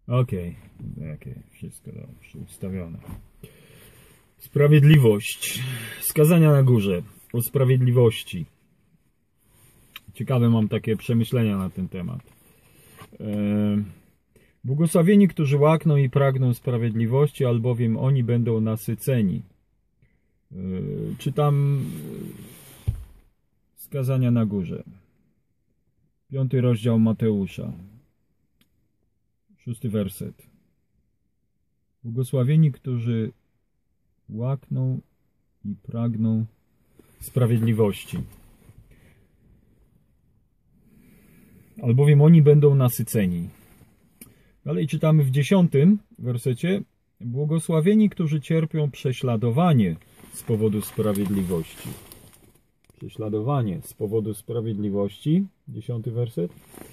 Okej, wszystko dobrze ustawione. Sprawiedliwość. Skazania na górze. O sprawiedliwości. Ciekawe mam takie przemyślenia na ten temat. Błogosławieni, którzy łakną i pragną sprawiedliwości, albowiem oni będą nasyceni. Czytam skazania na górze. 5 rozdział Mateusza. 6 werset. Błogosławieni, którzy łakną i pragną sprawiedliwości, albowiem oni będą nasyceni. Dalej czytamy w 10 wersecie. Błogosławieni, którzy cierpią prześladowanie z powodu sprawiedliwości. Prześladowanie z powodu sprawiedliwości. 10 werset.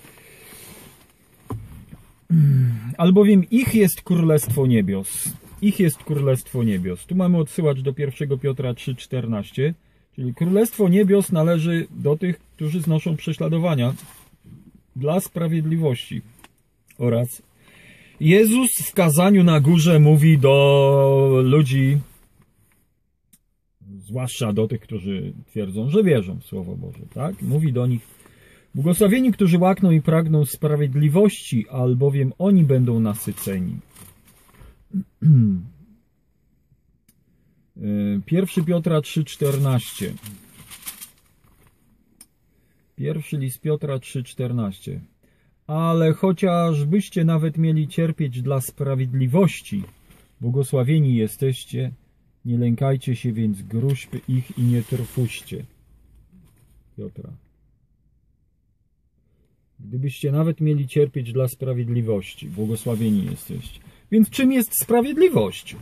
Albowiem ich jest królestwo niebios. Ich jest królestwo niebios. Tu mamy odsyłacz do 1 Piotra 3,14. Czyli królestwo niebios należy do tych, którzy znoszą prześladowania dla sprawiedliwości. Oraz Jezus w kazaniu na górze mówi do ludzi, zwłaszcza do tych, którzy twierdzą, że wierzą w Słowo Boże. Tak? Mówi do nich: błogosławieni, którzy łakną i pragną sprawiedliwości, albowiem oni będą nasyceni. 1 Piotra 3,14. Pierwszy list Piotra 3,14. Ale chociażbyście nawet mieli cierpieć dla sprawiedliwości, błogosławieni jesteście, nie lękajcie się więc gróźb ich i nie trwuście. Piotra. Gdybyście nawet mieli cierpieć dla sprawiedliwości, błogosławieni jesteście. Więc czym jest sprawiedliwość?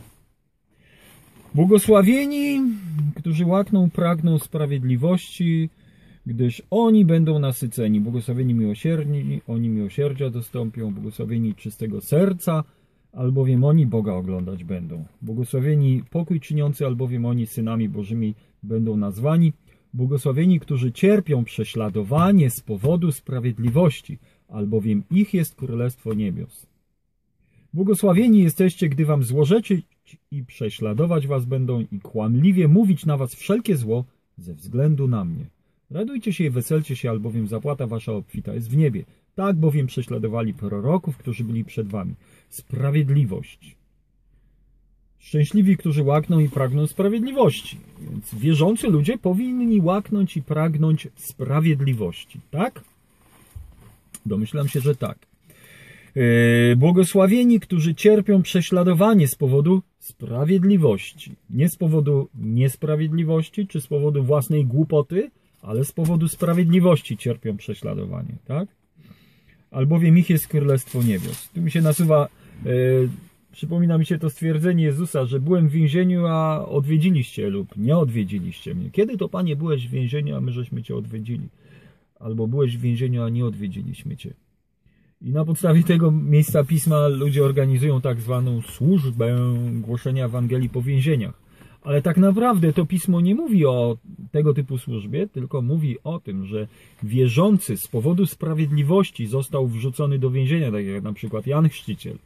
Błogosławieni, którzy łakną, pragną sprawiedliwości, gdyż oni będą nasyceni. Błogosławieni miłosierni, oni miłosierdzia dostąpią. Błogosławieni czystego serca, albowiem oni Boga oglądać będą. Błogosławieni pokój czyniący, albowiem oni synami Bożymi będą nazwani. Błogosławieni, którzy cierpią prześladowanie z powodu sprawiedliwości, albowiem ich jest królestwo niebios. Błogosławieni jesteście, gdy wam złorzeczyć i prześladować was będą i kłamliwie mówić na was wszelkie zło ze względu na mnie. Radujcie się i weselcie się, albowiem zapłata wasza obfita jest w niebie. Tak bowiem prześladowali proroków, którzy byli przed wami. Sprawiedliwość. Szczęśliwi, którzy łakną i pragną sprawiedliwości. Więc wierzący ludzie powinni łaknąć i pragnąć sprawiedliwości. Tak? Domyślam się, że tak. Błogosławieni, którzy cierpią prześladowanie z powodu sprawiedliwości. Nie z powodu niesprawiedliwości, czy z powodu własnej głupoty, ale z powodu sprawiedliwości cierpią prześladowanie. Tak? Albowiem ich jest królestwo niebios. Tu mi się nasuwa... Przypomina mi się to stwierdzenie Jezusa, że byłem w więzieniu, a odwiedziliście lub nie odwiedziliście mnie. Kiedy to, Panie, byłeś w więzieniu, a my żeśmy Cię odwiedzili? Albo byłeś w więzieniu, a nie odwiedziliśmy Cię. I na podstawie tego miejsca Pisma ludzie organizują tak zwaną służbę głoszenia Ewangelii po więzieniach. Ale tak naprawdę to Pismo nie mówi o tego typu służbie, tylko mówi o tym, że wierzący z powodu sprawiedliwości został wrzucony do więzienia, tak jak na przykład Jan Chrzciciel.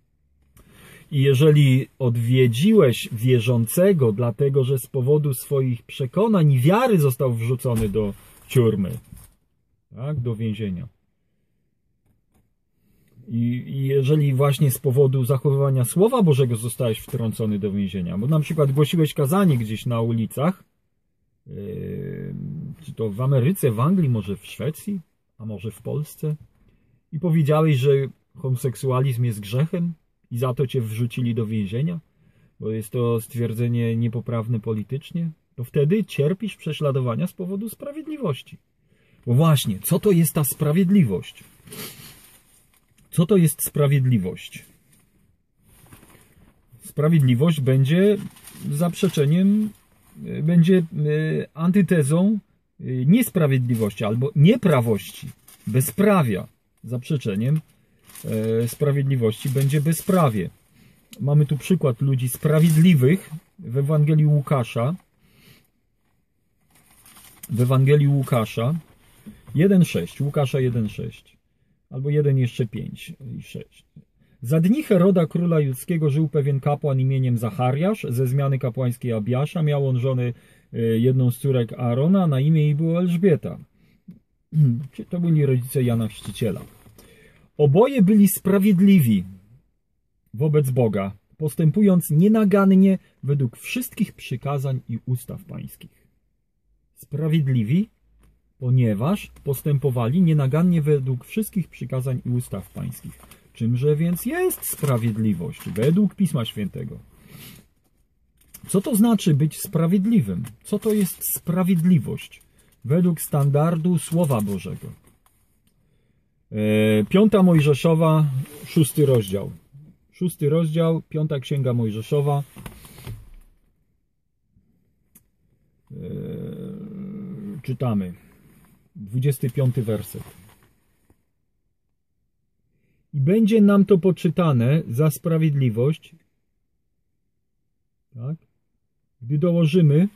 I jeżeli odwiedziłeś wierzącego, dlatego że z powodu swoich przekonań i wiary został wrzucony do ciurmy, tak, do więzienia. I jeżeli właśnie z powodu zachowywania Słowa Bożego zostałeś wtrącony do więzienia, bo na przykład głosiłeś kazanie gdzieś na ulicach, czy to w Ameryce, w Anglii, może w Szwecji, a może w Polsce, i powiedziałeś, że homoseksualizm jest grzechem, i za to cię wrzucili do więzienia, bo jest to stwierdzenie niepoprawne politycznie, to wtedy cierpisz prześladowania z powodu sprawiedliwości. Bo właśnie, co to jest ta sprawiedliwość? Co to jest sprawiedliwość? Sprawiedliwość będzie zaprzeczeniem, będzie antytezą niesprawiedliwości albo nieprawości, bezprawia. Zaprzeczeniem sprawiedliwości będzie bezprawie. Mamy tu przykład ludzi sprawiedliwych w Ewangelii Łukasza. W Ewangelii Łukasza 1,6. Łukasza 1,6. Albo 1 jeszcze 5 i 6. Za dni Heroda, króla judzkiego, żył pewien kapłan imieniem Zachariasz. Ze zmiany kapłańskiej Abiasza miał on żonę, jedną z córek Aarona, na imię jej było Elżbieta. To byli rodzice Jana Chrzciciela. Oboje byli sprawiedliwi wobec Boga, postępując nienagannie według wszystkich przykazań i ustaw pańskich. Sprawiedliwi, ponieważ postępowali nienagannie według wszystkich przykazań i ustaw pańskich. Czymże więc jest sprawiedliwość według Pisma Świętego? Co to znaczy być sprawiedliwym? Co to jest sprawiedliwość według standardu Słowa Bożego? 5 Mojżeszowa, 6 rozdział. 6 rozdział, 5 Księga Mojżeszowa. Czytamy. 25 werset. I będzie nam to poczytane za sprawiedliwość, tak? Gdy dołożymy,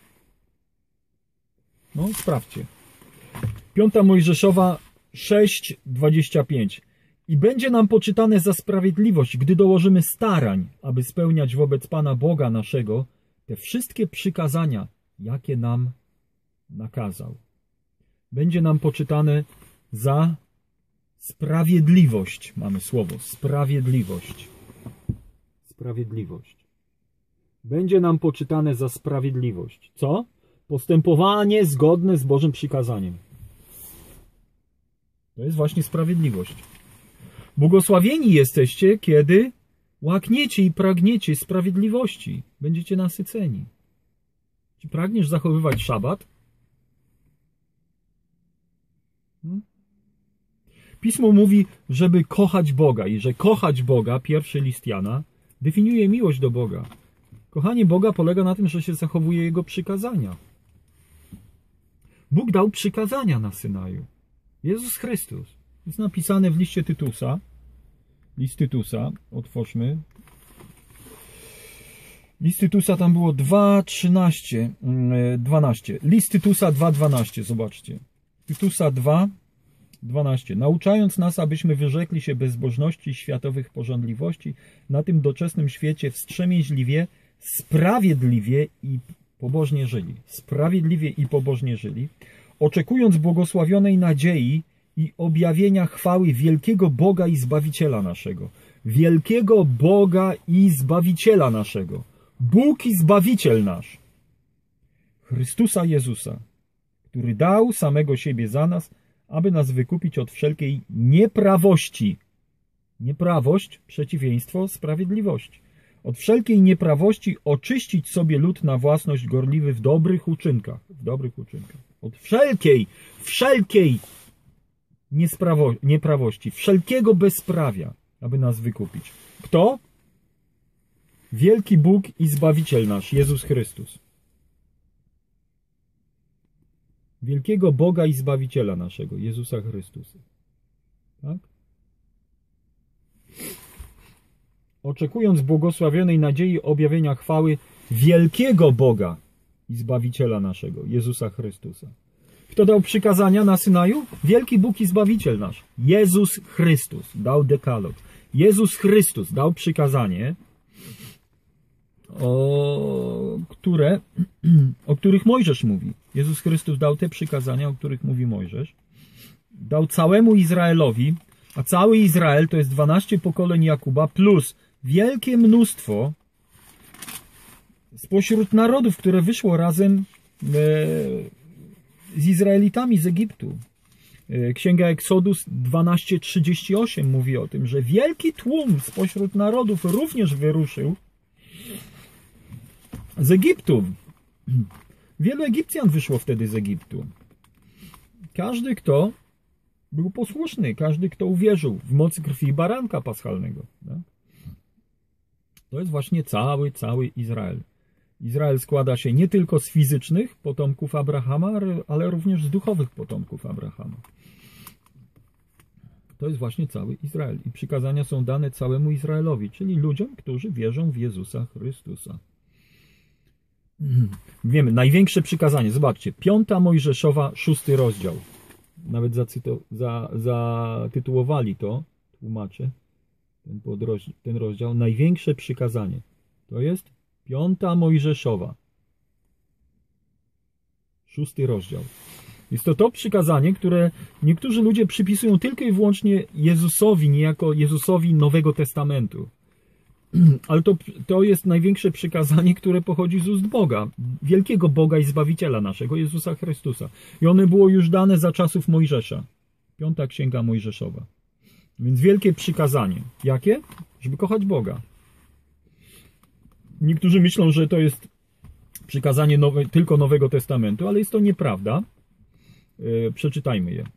no sprawdźcie, 5 Mojżeszowa 6:25. I będzie nam poczytane za sprawiedliwość, gdy dołożymy starań, aby spełniać wobec Pana Boga naszego te wszystkie przykazania, jakie nam nakazał. Będzie nam poczytane za sprawiedliwość. Mamy słowo sprawiedliwość. Sprawiedliwość. Będzie nam poczytane za sprawiedliwość. Co? Postępowanie zgodne z Bożym przykazaniem. To jest właśnie sprawiedliwość. Błogosławieni jesteście, kiedy łakniecie i pragniecie sprawiedliwości. Będziecie nasyceni. Czy pragniesz zachowywać szabat? Pismo mówi, żeby kochać Boga i że kochać Boga, pierwszy list Jana, definiuje miłość do Boga. Kochanie Boga polega na tym, że się zachowuje Jego przykazania. Bóg dał przykazania na Synaju. Jezus Chrystus. Jest napisane w liście Tytusa. List Tytusa, otwórzmy. List Tytusa tam było 2:12. List Tytusa 2:12, zobaczcie. Tytusa 2:12. Nauczając nas, abyśmy wyrzekli się bezbożności i światowych pożądliwości, na tym doczesnym świecie wstrzemięźliwie, sprawiedliwie i pobożnie żyli. Sprawiedliwie i pobożnie żyli, oczekując błogosławionej nadziei i objawienia chwały wielkiego Boga i Zbawiciela naszego. Wielkiego Boga i Zbawiciela naszego. Bóg i Zbawiciel nasz. Chrystusa Jezusa, który dał samego siebie za nas, aby nas wykupić od wszelkiej nieprawości. Nieprawość, przeciwieństwo sprawiedliwości. Od wszelkiej nieprawości oczyścić sobie lud na własność gorliwy w dobrych uczynkach. W dobrych uczynkach. Od wszelkiej nieprawości, wszelkiego bezprawia, aby nas wykupić. Kto? Wielki Bóg i Zbawiciel nasz, Jezus Chrystus. Wielkiego Boga i Zbawiciela naszego, Jezusa Chrystusa. Tak? Oczekując błogosławionej nadziei objawienia chwały wielkiego Boga i Zbawiciela naszego, Jezusa Chrystusa. Kto dał przykazania na Synaju? Wielki Bóg i Zbawiciel nasz, Jezus Chrystus dał dekalog. Jezus Chrystus dał przykazanie, o których Mojżesz mówi. Jezus Chrystus dał te przykazania, o których mówi Mojżesz. Dał całemu Izraelowi, a cały Izrael to jest 12 pokoleń Jakuba plus wielkie mnóstwo spośród narodów, które wyszło razem z Izraelitami z Egiptu. Księga Exodus 12:38 mówi o tym, że wielki tłum spośród narodów również wyruszył z Egiptu. Wielu Egipcjan wyszło wtedy z Egiptu. Każdy, kto był posłuszny, każdy, kto uwierzył w moc krwi baranka paschalnego. Tak? To jest właśnie cały Izrael. Izrael składa się nie tylko z fizycznych potomków Abrahama, ale również z duchowych potomków Abrahama. To jest właśnie cały Izrael. I przykazania są dane całemu Izraelowi, czyli ludziom, którzy wierzą w Jezusa Chrystusa. Wiemy, największe przykazanie, zobaczcie, 5 Mojżeszowa, 6 rozdział. Nawet zatytułowali to, tłumacze, ten rozdział, największe przykazanie. To jest 5 Mojżeszowa. 6 rozdział. Jest to przykazanie, które niektórzy ludzie przypisują tylko i wyłącznie Jezusowi, niejako Jezusowi Nowego Testamentu. Ale to jest największe przykazanie, które pochodzi z ust Boga, wielkiego Boga i Zbawiciela naszego, Jezusa Chrystusa. I one było już dane za czasów Mojżesza. 5 Księga Mojżeszowa. Więc wielkie przykazanie. Jakie? Żeby kochać Boga. Niektórzy myślą, że to jest przykazanie tylko Nowego Testamentu, ale jest to nieprawda. Przeczytajmy je.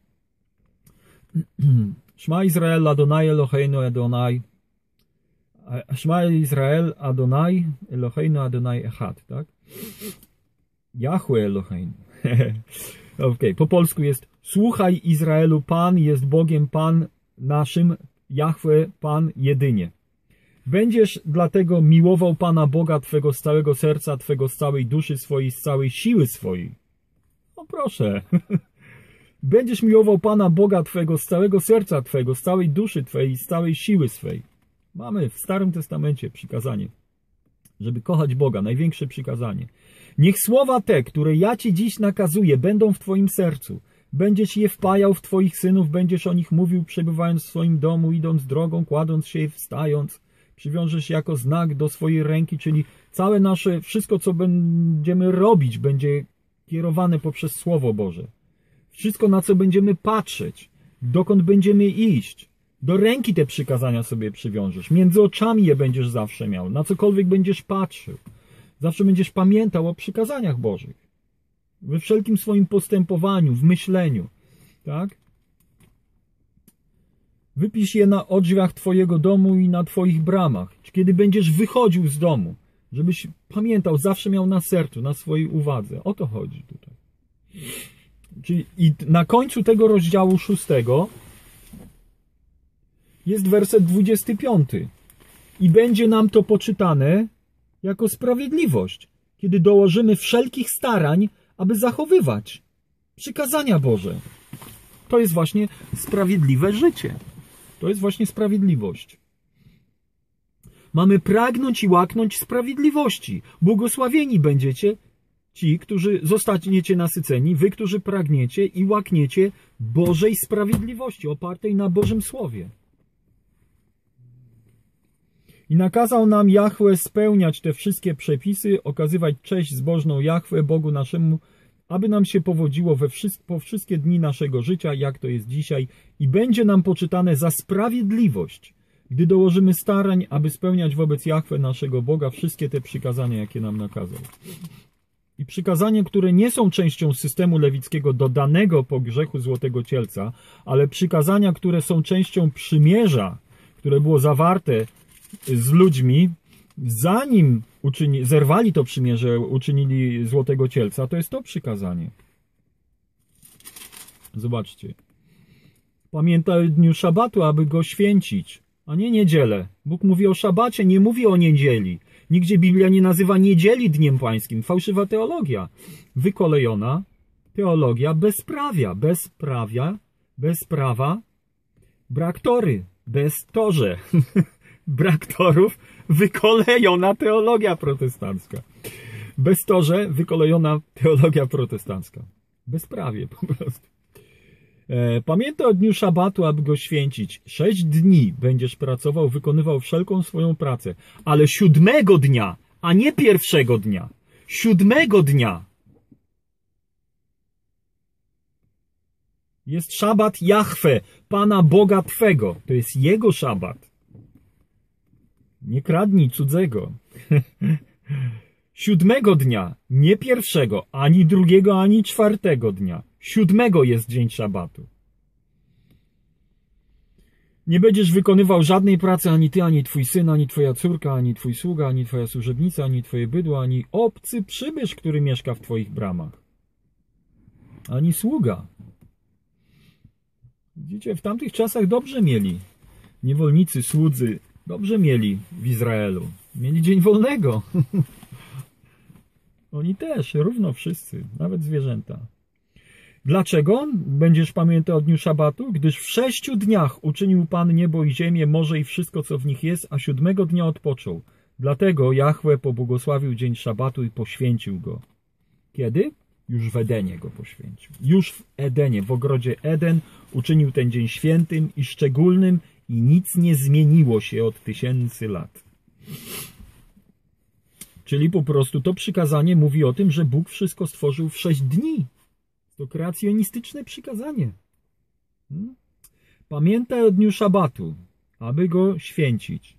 Shema Israel Adonai Eloheinu Adonai. Shema Israel Adonai Eloheinu Adonai Echad, tak? Jahwe Eloheinu. Okay. Po polsku jest: słuchaj Izraelu, Pan jest Bogiem, Pan naszym, Jahwe, Pan jedynie. Będziesz dlatego miłował Pana Boga Twego z całego serca Twego, z całej duszy swojej, z całej siły swojej. O proszę. Będziesz miłował Pana Boga Twego z całego serca Twego, z całej duszy Twojej, z całej siły swej. Mamy w Starym Testamencie przykazanie, żeby kochać Boga, największe przykazanie. Niech słowa te, które ja Ci dziś nakazuję, będą w Twoim sercu. Będziesz je wpajał w Twoich synów, będziesz o nich mówił, przebywając w swoim domu, idąc drogą, kładąc się i wstając. Przywiążesz jako znak do swojej ręki, czyli całe nasze, wszystko co będziemy robić, będzie kierowane poprzez Słowo Boże. Wszystko, na co będziemy patrzeć, dokąd będziemy iść, do ręki te przykazania sobie przywiążesz. Między oczami je będziesz zawsze miał. Na cokolwiek będziesz patrzył. Zawsze będziesz pamiętał o przykazaniach Bożych. We wszelkim swoim postępowaniu, w myśleniu. Tak? Wypisz je na drzwiach Twojego domu i na Twoich bramach. Kiedy będziesz wychodził z domu, żebyś pamiętał, zawsze miał na sercu, na swojej uwadze. O to chodzi tutaj. Czyli i na końcu tego rozdziału 6 jest werset 25. I będzie nam to poczytane jako sprawiedliwość, kiedy dołożymy wszelkich starań, aby zachowywać przykazania Boże. To jest właśnie sprawiedliwe życie. To jest właśnie sprawiedliwość. Mamy pragnąć i łaknąć sprawiedliwości. Błogosławieni będziecie ci, którzy zostaniecie nasyceni, wy, którzy pragniecie i łakniecie Bożej sprawiedliwości, opartej na Bożym Słowie. I nakazał nam Jahwe spełniać te wszystkie przepisy, okazywać cześć zbożną Jahwe, Bogu naszemu, aby nam się powodziło po wszystkie dni naszego życia, jak to jest dzisiaj, i będzie nam poczytane za sprawiedliwość, gdy dołożymy starań, aby spełniać wobec Jahwe naszego Boga wszystkie te przykazania, jakie nam nakazał. I przykazania, które nie są częścią systemu lewickiego dodanego po grzechu złotego cielca, ale przykazania, które są częścią przymierza, które było zawarte z ludźmi, zanim zerwali to przymierze, uczynili złotego cielca, to jest to przykazanie. Zobaczcie. Pamiętaj o dniu szabatu, aby go święcić, a nie niedzielę. Bóg mówi o szabacie, nie mówi o niedzieli. Nigdzie Biblia nie nazywa niedzieli dniem pańskim. Fałszywa teologia. Wykolejona teologia bez prawa, brak tory, bez torze. Brak torów, wykolejona teologia protestancka. Bez torze, wykolejona teologia protestancka. Bezprawie po prostu. Pamiętaj o dniu szabatu, aby go święcić. 6 dni będziesz pracował, wykonywał wszelką swoją pracę. Ale 7 dnia, a nie 1 dnia. 7 dnia jest szabat Jahwe, Pana Boga Twego. To jest Jego szabat. Nie kradnij cudzego. 7 dnia, nie 1, ani 2, ani 4 dnia. 7 jest dzień szabatu. Nie będziesz wykonywał żadnej pracy ani ty, ani twój syn, ani twoja córka, ani twój sługa, ani twoja służebnica, ani twoje bydło, ani obcy przybysz, który mieszka w twoich bramach. Ani sługa. Widzicie, w tamtych czasach dobrze mieli. Niewolnicy, słudzy, dobrze mieli w Izraelu. Mieli dzień wolnego. Oni też, równo wszyscy, nawet zwierzęta. Dlaczego będziesz pamiętał o dniu szabatu? Gdyż w 6 dniach uczynił Pan niebo i ziemię, morze i wszystko, co w nich jest, a 7 dnia odpoczął. Dlatego Jahwe pobłogosławił dzień szabatu i poświęcił go. Kiedy? Już w Edenie go poświęcił. Już w Edenie, w ogrodzie Eden uczynił ten dzień świętym i szczególnym i nic nie zmieniło się od 1000 lat. Czyli po prostu to przykazanie mówi o tym, że Bóg wszystko stworzył w 6 dni. To kreacjonistyczne przykazanie. Pamiętaj o dniu szabatu, aby go święcić.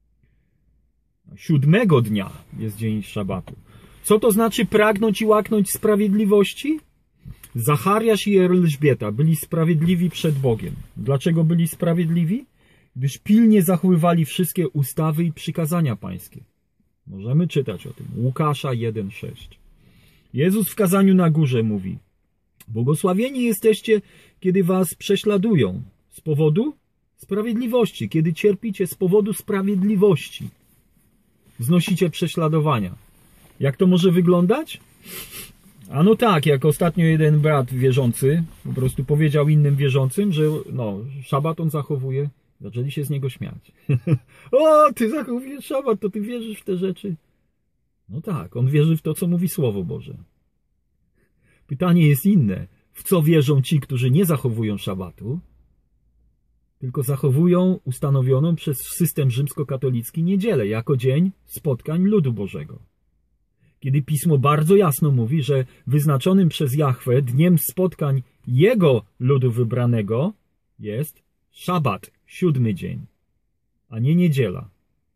7 dnia jest dzień szabatu. Co to znaczy pragnąć i łaknąć sprawiedliwości? Zachariasz i Elżbieta byli sprawiedliwi przed Bogiem. Dlaczego byli sprawiedliwi? Gdyż pilnie zachowywali wszystkie ustawy i przykazania pańskie. Możemy czytać o tym. Łukasza 1,6. Jezus w kazaniu na górze mówi: błogosławieni jesteście, kiedy was prześladują z powodu sprawiedliwości, kiedy cierpicie z powodu sprawiedliwości. Znosicie prześladowania. Jak to może wyglądać? Ano tak, jak ostatnio jeden brat wierzący po prostu powiedział innym wierzącym, że szabat on zachowuje. Zaczęli się z niego śmiać. O, ty zachowujesz szabat, to ty wierzysz w te rzeczy? No tak, on wierzy w to, co mówi Słowo Boże. Pytanie jest inne. W co wierzą ci, którzy nie zachowują szabatu, tylko zachowują ustanowioną przez system rzymskokatolicki niedzielę jako dzień spotkań ludu Bożego. Kiedy Pismo bardzo jasno mówi, że wyznaczonym przez Jahwe dniem spotkań Jego ludu wybranego jest szabat, 7 dzień, a nie niedziela.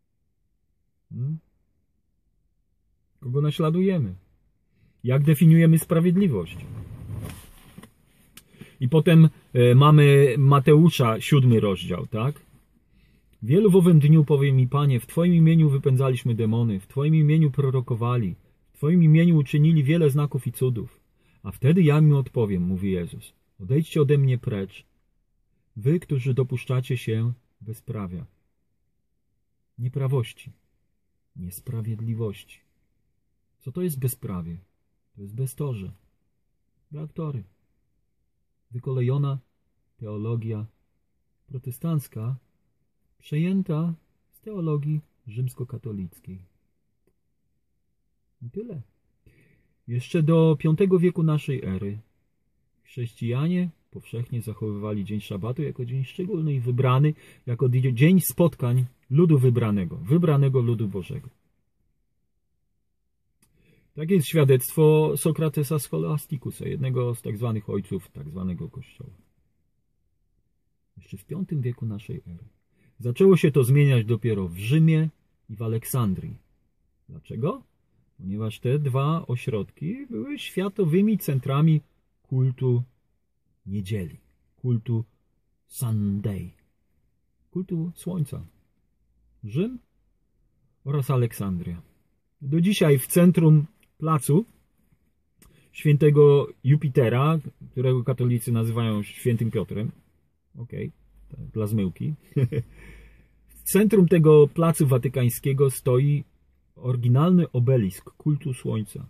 Kogo naśladujemy? Jak definiujemy sprawiedliwość? I potem mamy Mateusza 7 rozdział, tak? Wielu w owym dniu powie mi, Panie, w Twoim imieniu wypędzaliśmy demony, w Twoim imieniu prorokowali, w Twoim imieniu uczynili wiele znaków i cudów. A wtedy ja im odpowiem, mówi Jezus, odejdźcie ode mnie precz, wy, którzy dopuszczacie się bezprawia, nieprawości, niesprawiedliwości. Co to jest bezprawie? To jest beztorze, brak tory. Wykolejona teologia protestancka przejęta z teologii rzymskokatolickiej. I tyle. Jeszcze do V wieku naszej ery chrześcijanie powszechnie zachowywali dzień szabatu jako dzień szczególny i wybrany, jako dzień spotkań ludu wybranego ludu Bożego. Takie jest świadectwo Sokratesa Scholastikusa, jednego z tak zwanych ojców tak zwanego Kościoła. Jeszcze w V wieku naszej ery. Zaczęło się to zmieniać dopiero w Rzymie i w Aleksandrii. Dlaczego? Ponieważ te dwa ośrodki były światowymi centrami kultu niedzieli, kultu Sunday, kultu Słońca. Rzym oraz Aleksandria. Do dzisiaj w centrum placu świętego Jupitera, którego katolicy nazywają świętym Piotrem, dla zmyłki, w centrum tego placu watykańskiego stoi oryginalny obelisk kultu Słońca.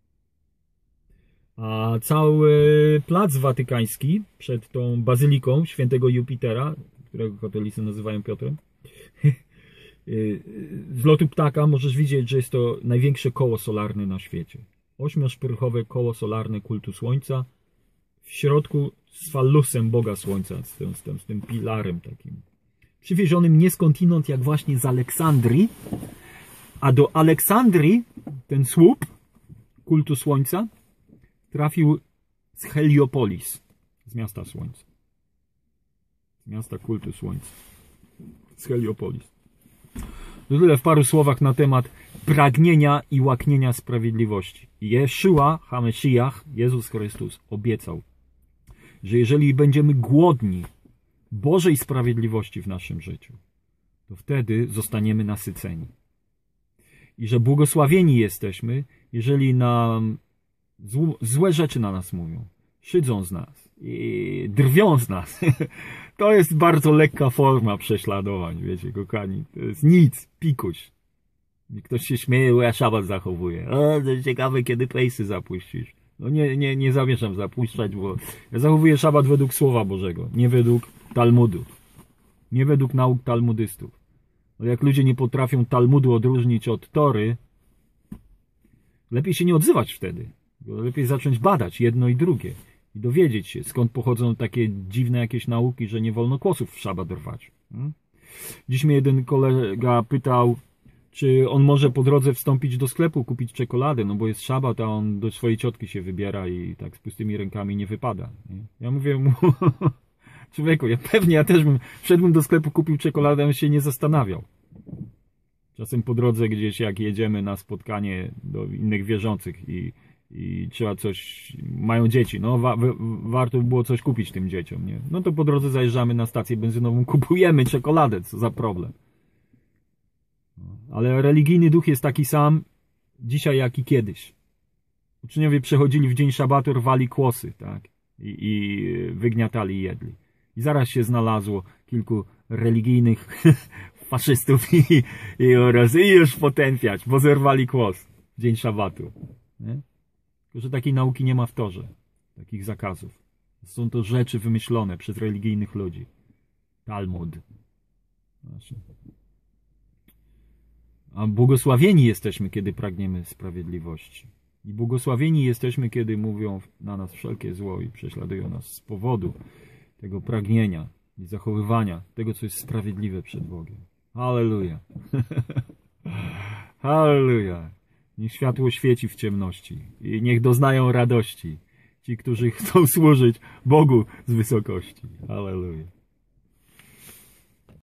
A cały plac watykański przed tą bazyliką świętego Jupitera, którego katolicy nazywają Piotrem, z lotu ptaka możesz widzieć, że jest to największe koło solarne na świecie. 8-szprychowe koło solarne kultu Słońca, w środku z fallusem Boga Słońca, z tym pilarem takim. Przywiezionym nie skądinąd, jak właśnie z Aleksandrii, a do Aleksandrii ten słup kultu Słońca trafił z Heliopolis, z miasta Słońca. Z miasta kultu Słońca. Z Heliopolis. To tyle w paru słowach na temat pragnienia i łaknienia sprawiedliwości. Jeszua HaMeshiach, Jezus Chrystus, obiecał, że jeżeli będziemy głodni Bożej sprawiedliwości w naszym życiu, to wtedy zostaniemy nasyceni. I że błogosławieni jesteśmy, jeżeli nam złe rzeczy na nas mówią, szydzą z nas i drwią z nas. To jest bardzo lekka forma prześladowań, wiecie, kochani. To jest nic, pikuś. I ktoś się śmieje, bo ja szabat zachowuję. O, to ciekawe, kiedy pejsy zapuścisz. No nie zamierzam zapuszczać, bo ja zachowuję szabat według Słowa Bożego, nie według Talmudu. Nie według nauk talmudystów. Ale jak ludzie nie potrafią Talmudu odróżnić od Tory, lepiej się nie odzywać wtedy. Lepiej zacząć badać jedno i drugie. I dowiedzieć się, skąd pochodzą takie dziwne jakieś nauki, że nie wolno kłosów w szabat rwać. Dziś mnie jeden kolega pytał, czy on może po drodze wstąpić do sklepu, kupić czekoladę, no bo jest szabat, a on do swojej ciotki się wybiera i tak z pustymi rękami nie wypada. Nie? Ja mówię mu, człowieku, ja też wszedłbym do sklepu, kupił czekoladę, on się nie zastanawiał. Czasem po drodze gdzieś, jak jedziemy na spotkanie do innych wierzących i trzeba coś, mają dzieci, no warto by było coś kupić tym dzieciom, nie? No to po drodze zajeżdżamy na stację benzynową, kupujemy czekoladę, co za problem. Ale religijny duch jest taki sam dzisiaj, jak i kiedyś. Uczniowie przechodzili w dzień szabatu, rwali kłosy, tak? I wygniatali i jedli. I zaraz się znalazło kilku religijnych faszystów i już potępiać, bo zerwali kłos w dzień szabatu. Nie? Tylko że takiej nauki nie ma w Torze. Takich zakazów. Są to rzeczy wymyślone przez religijnych ludzi. Talmud. A błogosławieni jesteśmy, kiedy pragniemy sprawiedliwości. I błogosławieni jesteśmy, kiedy mówią na nas wszelkie zło i prześladują nas z powodu tego pragnienia i zachowywania tego, co jest sprawiedliwe przed Bogiem. Halleluja. Halleluja. Niech światło świeci w ciemności i niech doznają radości ci, którzy chcą służyć Bogu z wysokości. Halleluja.